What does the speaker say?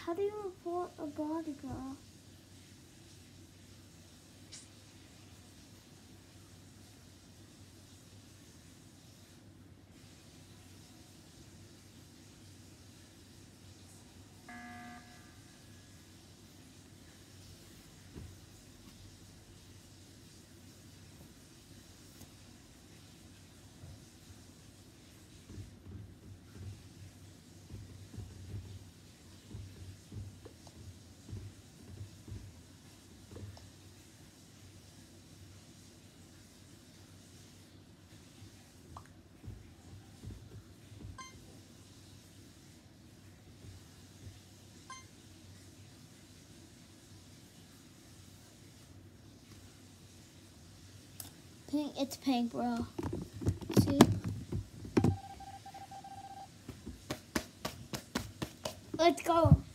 How do you report a body girl? Pink, it's pink, bro. See? Let's go.